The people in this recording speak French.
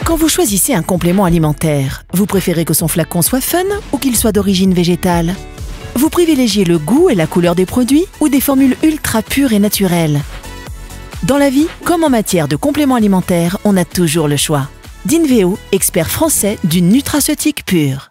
Quand vous choisissez un complément alimentaire, vous préférez que son flacon soit fun ou qu'il soit d'origine végétale? Vous privilégiez le goût et la couleur des produits ou des formules ultra pures et naturelles? Dans la vie, comme en matière de compléments alimentaires, on a toujours le choix. Dinveo, expert français d'une nutraceutique pure.